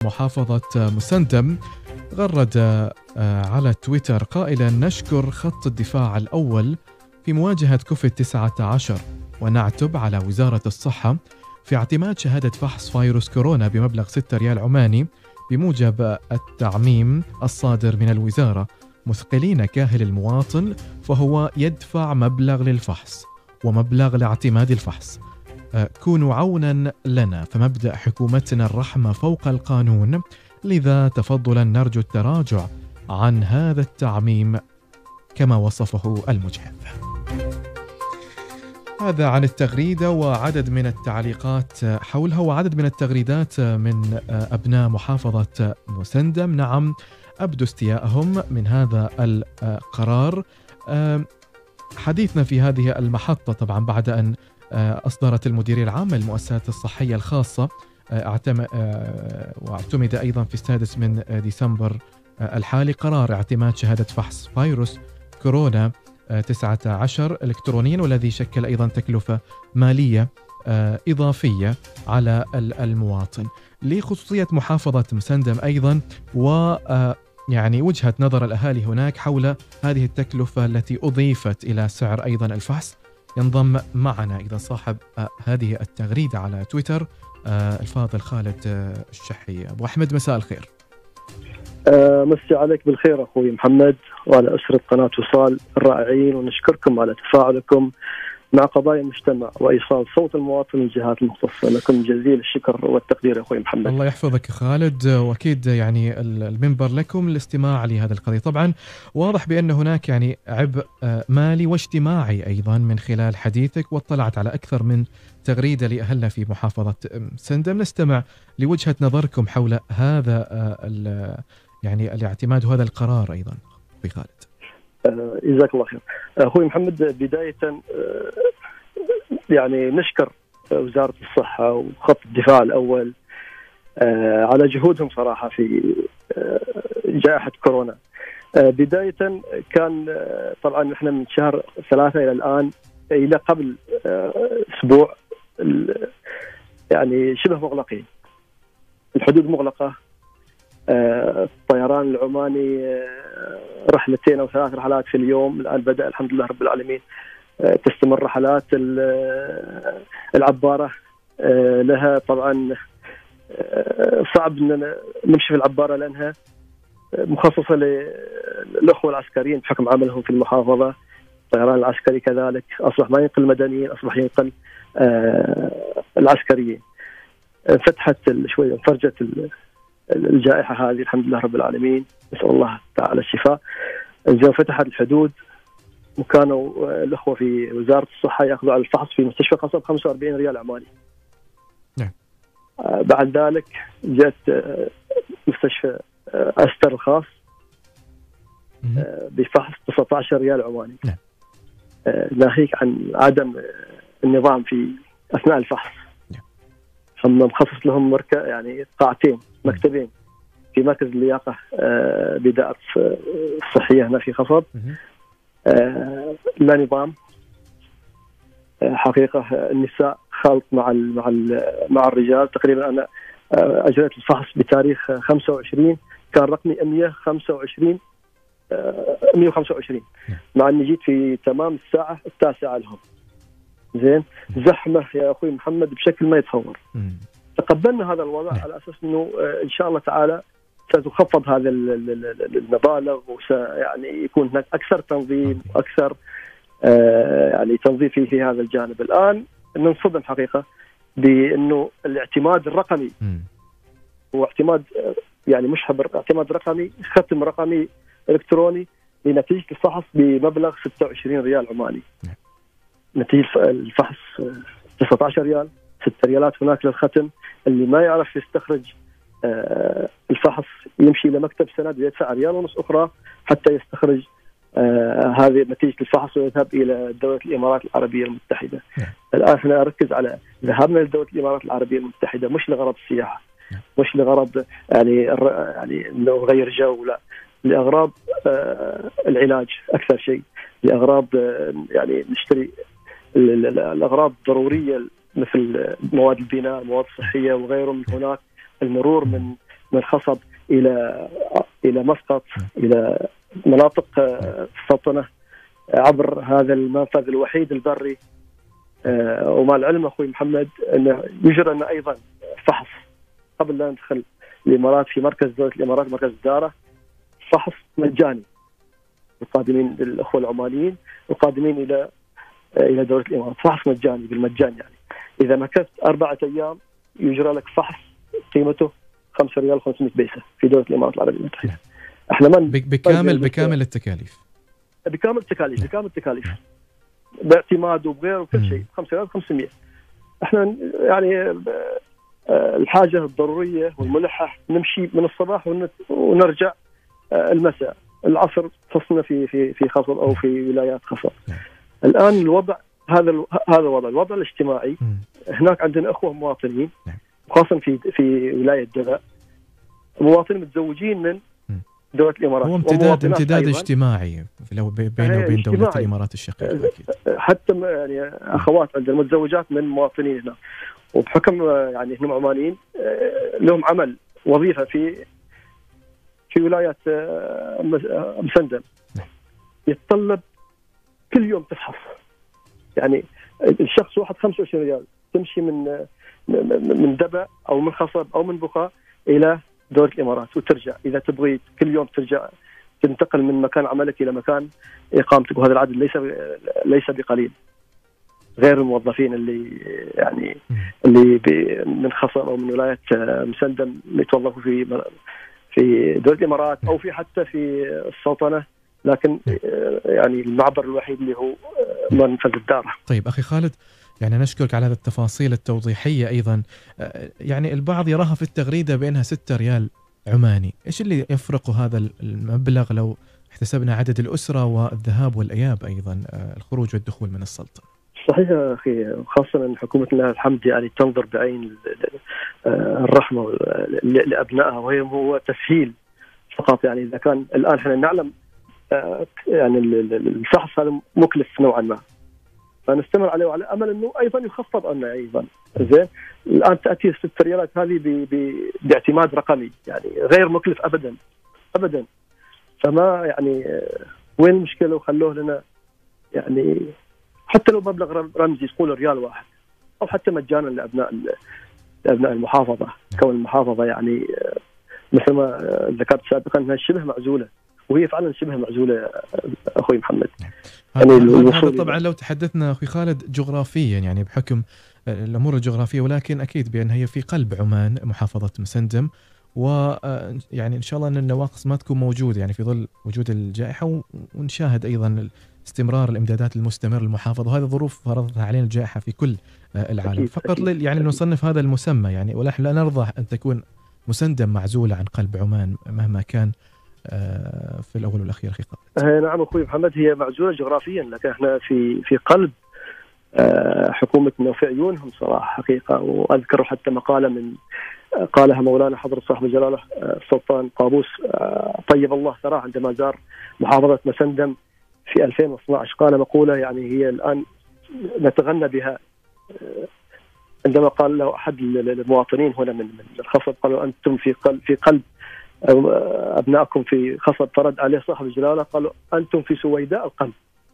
محافظة مسندم غرد على تويتر قائلا: نشكر خط الدفاع الأول في مواجهة كوفيد-19 ونعتب على وزارة الصحة في اعتماد شهادة فحص فيروس كورونا بمبلغ 6 ريال عماني بموجب التعميم الصادر من الوزارة، مثقلين كاهل المواطن فهو يدفع مبلغ للفحص ومبلغ لاعتماد الفحص. كونوا عونا لنا، فمبدأ حكومتنا الرحمة فوق القانون، لذا تفضلا نرجو التراجع عن هذا التعميم كما وصفه المجهز. هذا عن التغريدة وعدد من التعليقات حولها وعدد من التغريدات من أبناء محافظة مسندم. نعم، أبدو استيائهم من هذا القرار. حديثنا في هذه المحطة طبعا بعد أن أصدرت المديرية العامة للمؤسسات الصحية الخاصة واعتمد أيضا في 6 من ديسمبر الحالي قرار اعتماد شهادة فحص فيروس كورونا 19 إلكترونيا، والذي شكل أيضا تكلفة مالية إضافية على المواطن. لخصوصية محافظة مسندم أيضا يعني وجهة نظر الأهالي هناك حول هذه التكلفة التي أضيفت إلى سعر أيضا الفحص، ينضم معنا إذا صاحب هذه التغريدة على تويتر الفاضل خالد الشحي. أبو أحمد، مساء الخير. مسي عليك بالخير أخوي محمد وعلى أسرة قناة وصال الرائعين، ونشكركم على تفاعلكم مع قضايا المجتمع وإيصال صوت المواطن للجهات المختصة. لكم جزيل الشكر والتقدير أخوي محمد. الله يحفظك خالد، وأكيد يعني المنبر لكم للاستماع لهذا القضية. طبعا واضح بأن هناك يعني عبء مالي واجتماعي أيضا من خلال حديثك، واطلعت على أكثر من تغريدة لأهلنا في محافظة مسندم. نستمع لوجهة نظركم حول هذا يعني الاعتماد وهذا القرار أيضا في خالد. جزاك الله خير أخوي محمد. بداية يعني نشكر وزارة الصحة وخط الدفاع الأول على جهودهم صراحة في جائحة كورونا. بداية كان طبعا نحن من شهر 3 إلى الآن إلى قبل أسبوع يعني شبه مغلقين، الحدود مغلقة. الطيران العماني 2 أو 3 رحلات في اليوم. الآن بدأ الحمد لله رب العالمين تستمر رحلات العبارة. لها طبعا صعب أن نمشي في العبارة لأنها مخصصة للأخوة العسكريين بحكم عملهم في المحافظة. الطيران العسكري كذلك أصبح ما ينقل المدنيين، أصبح ينقل العسكريين. فتحت شوية فرجت الجائحة هذه الحمد لله رب العالمين، نسأل الله تعالى الشفاء. إذا فتحت الحدود وكانوا الأخوة في وزارة الصحة يأخذوا على الفحص في مستشفى قصب 45 ريال عماني. نعم. بعد ذلك جاءت مستشفى أستر الخاص بفحص 19 ريال عماني. نعم. ناهيك عن عدم النظام في أثناء الفحص. هم مخصص لهم يعني قاعتين مكتبين في مركز اللياقة بدائرة الصحية هنا في خصب. لا نظام حقيقة. النساء خلط مع الرجال. تقريبا أنا أجريت الفحص بتاريخ 25 كان رقمي 125 مع أني جيت في تمام الساعة 9 لهم. زين، زحمة يا أخوي محمد بشكل ما يتصور. تقبلنا هذا الوضع على أساس أنه إن شاء الله تعالى ستخفض هذا المبالغ يعني يكون هناك أكثر تنظيم وأكثر يعني تنظيم في هذا الجانب. الآن ننصدم حقيقة بأنه الاعتماد الرقمي هو اعتماد يعني مش اعتماد رقمي، ختم رقمي إلكتروني لنتيجة الفحص بمبلغ 26 ريال عماني. نتيجة الفحص 19 ريال، 6 ريالات هناك للختم. اللي ما يعرف يستخرج الفحص يمشي إلى مكتب سند ويدفع 1.5 ريال أخرى حتى يستخرج هذه نتيجة الفحص ويذهب إلى دولة الإمارات العربية المتحدة. الآن احنا نركز على ذهابنا لدولة الإمارات العربية المتحدة مش لغرض السياحة، مش لغرض يعني إنه نغير جو، لا، لأغراض العلاج أكثر شيء، لأغراض يعني نشتري الأغراض الضرورية مثل مواد البناء، مواد الصحية وغيره من هناك، المرور من من خصب إلى مسقط إلى مناطق السلطنة عبر هذا المنفذ الوحيد البري. ومع العلم أخوي محمد أنه يجرى لنا أيضا فحص قبل لا ندخل الإمارات في مركز دولة الإمارات مركز الدارة، فحص مجاني القادمين للأخوة العمانيين القادمين إلى دولة الإمارات، فحص مجاني بالمجان. يعني إذا مكثت 4 أيام يجرى لك فحص قيمته 5 ريال 500 بيسة في دولة الإمارات العربية المتحدة. احنا بكامل التكاليف، بكامل التكاليف باعتماد وبغيره وكل شيء 5 ريال 500. احنا يعني الحاجة الضرورية والملحة نمشي من الصباح ونرجع المساء، العصر تصلنا في خصب أو في ولايات خصب. الآن الوضع هذا الوضع الاجتماعي. هناك عندنا أخوة مواطنين خاصة في ولاية دبا، مواطنين متزوجين من دولة الإمارات. هو امتداد اجتماعي بينه وبين دولة الإمارات الشقيقة. حتى يعني أخوات عندنا متزوجات من مواطنين هنا، وبحكم يعني هم عمانيين لهم عمل وظيفة في ولاية مسندم، يتطلب كل يوم تفحص. يعني الشخص واحد 25 ريال تمشي من دبا أو من خصب أو من بخا إلى دولة الإمارات وترجع. إذا تبغي كل يوم ترجع تنتقل من مكان عملك إلى مكان إقامتك، وهذا العدد ليس بقليل، غير الموظفين اللي من خصب أو من ولاية مسندم يتوظفوا في دولة الإمارات أو حتى في السلطنة، لكن يعني المعبر الوحيد اللي هو منفذ الدارة. طيب أخي خالد، يعني نشكرك على هذه التفاصيل التوضيحية. أيضا يعني البعض يراها في التغريدة بأنها 6 ريال عماني. إيش اللي يفرق هذا المبلغ لو احتسبنا عدد الأسرة والذهاب والإياب أيضا الخروج والدخول من السلطنة؟ صحيح يا أخي، خاصة أن حكومتنا الحمد يعني تنظر بعين الرحمة لأبنائها، وهي هو تسهيل فقط. يعني إذا كان الآن احنا نعلم يعني الفحص هذا مكلف نوعا ما، فنستمر عليه وعلى أمل أنه أيضا يخفض عنا أيضا. زين، الآن تأتي 6 ريالات هذه باعتماد رقمي، يعني غير مكلف أبدا. فما يعني وين المشكلة؟ وخلوه لنا يعني حتى لو مبلغ رمزي يقول ريال واحد، أو حتى مجانا لأبناء المحافظة. كون المحافظة يعني مثل ما ذكرت سابقا أنها شبه معزولة، وهي فعلا شبه معزولة أخوي محمد. هذا طبعا لو تحدثنا أخوي خالد جغرافيا، يعني بحكم الأمور الجغرافية، ولكن أكيد بأن هي في قلب عمان محافظة مسندم، ويعني إن شاء الله أن النواقص ما تكون موجودة يعني في ظل وجود الجائحة، ونشاهد أيضا استمرار الإمدادات المستمر للمحافظة، وهذه ظروف فرضتها علينا الجائحة في كل العالم. أكيد فقط يعني نصنف هذا المسمى يعني، ونحن لا نرضى أن تكون مسندم معزولة عن قلب عمان مهما كان في الأول والأخير أخي خالد. نعم أخوي محمد، هي معزولة جغرافيا، لكن احنا في قلب حكومتنا وفي عيونهم صراحة حقيقة. وأذكر حتى مقالة قالها مولانا حضرة صاحب الجلالة السلطان قابوس طيب الله ثراه عندما زار محافظة مسندم في 2012، قال مقولة يعني هي الآن نتغنى بها، عندما قال له أحد المواطنين هنا من الخصب، قالوا أنتم في قلب أبنائكم في خصب، فرد عليه صاحب الجلالة قالوا أنتم في سويداء القلب.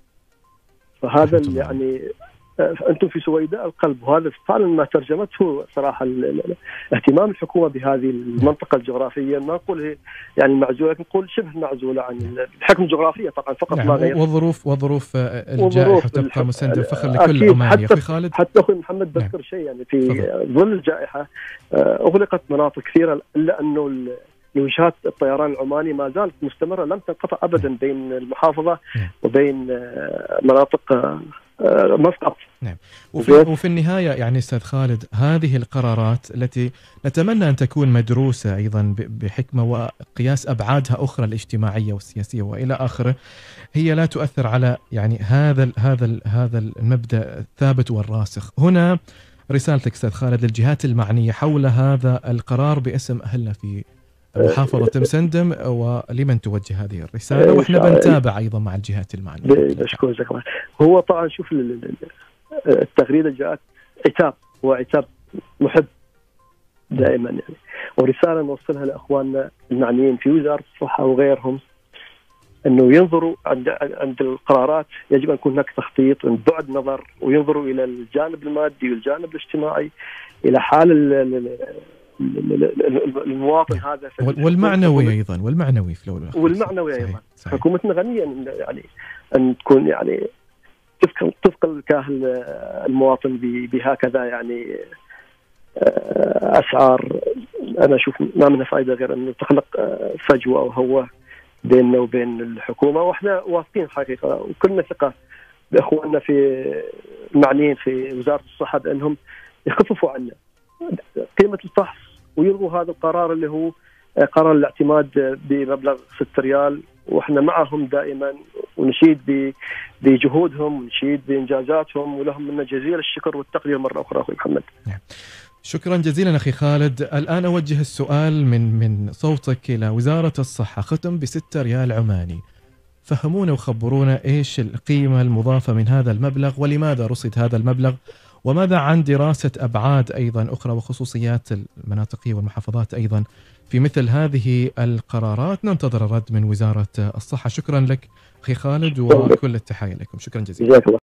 فهذا يعني أنتم في سويداء القلب، وهذا فعلا ما ترجمته صراحة اهتمام الحكومة بهذه المنطقة الجغرافية. ما نقول يعني معزولة، نقول شبه معزولة عن الحكم الجغرافية طبعا فقط، لا غير. وظروف الجائحة تبقى مسندم فخر لكل عماني. يا أخي خالد، حتى أخوي محمد بذكر شيء يعني في ظل الجائحة أغلقت مناطق كثيرة، إلا أنه وجهات الطيران العماني ما زالت مستمرة، لم تنقطع أبدا بين المحافظة وبين مناطق مسقط. نعم. وفي النهاية يعني أستاذ خالد، هذه القرارات التي نتمنى أن تكون مدروسة أيضا بحكمة وقياس أبعادها أخرى الاجتماعية والسياسية وإلى آخره، هي لا تؤثر على يعني هذا المبدأ الثابت والراسخ. هنا رسالتك أستاذ خالد للجهات المعنية حول هذا القرار باسم أهلنا في محافظة مسندم، ولمن توجه هذه الرسالة؟ وإحنا بنتابع أيضا مع الجهات المعنية. أشكرك. هو طبعا شوف التغريدة جاءت عتاب، هو عتاب محب دائما يعني، ورسالة نوصلها لإخواننا المعنيين في وزارة الصحة وغيرهم، أنه ينظروا عند القرارات يجب أن يكون هناك تخطيط بعد نظر، وينظروا إلى الجانب المادي والجانب الاجتماعي، إلى حال المواطن هذا والمعنوي أيضا، والمعنوي في الأول والمعنوي أيضا. حكومتنا غنية يعني أن تكون يعني تثقل الكاهل المواطن بهكذا يعني أسعار. أنا أشوف ما منها فائدة غير أنه تخلق فجوة أو هوة بيننا وبين الحكومة، وإحنا واثقين حقيقة وكلنا ثقة بإخواننا في المعنيين في وزارة الصحة بأنهم يخففوا عنا قيمة الفحص ويلغوا هذا القرار اللي هو قرار الاعتماد بمبلغ 6 ريال، وإحنا معهم دائما ونشيد بجهودهم ونشيد بإنجازاتهم، ولهم منا جزيل الشكر والتقدير مرة أخرى أخوي محمد. شكرا جزيلا أخي خالد. الآن أوجه السؤال من صوتك إلى وزارة الصحة، ختم ب6 ريال عماني، فهمونا وخبرونا إيش القيمة المضافة من هذا المبلغ، ولماذا رصد هذا المبلغ، وماذا عن دراسة أبعاد أيضا أخرى وخصوصيات المناطقية والمحافظات أيضا في مثل هذه القرارات. ننتظر الرد من وزارة الصحة. شكرا لك أخي خالد وكل التحايا لكم. شكرا جزيلا.